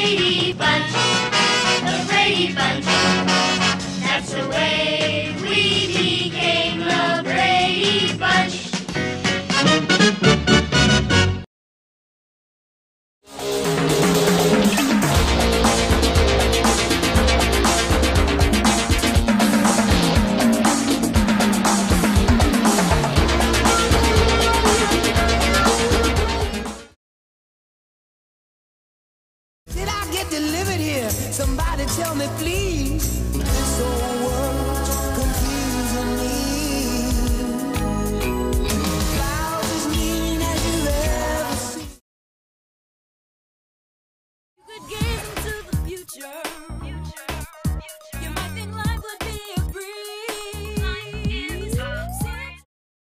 Brady Bunch. The Brady Bunch. That's the way we became the Brady Bunch.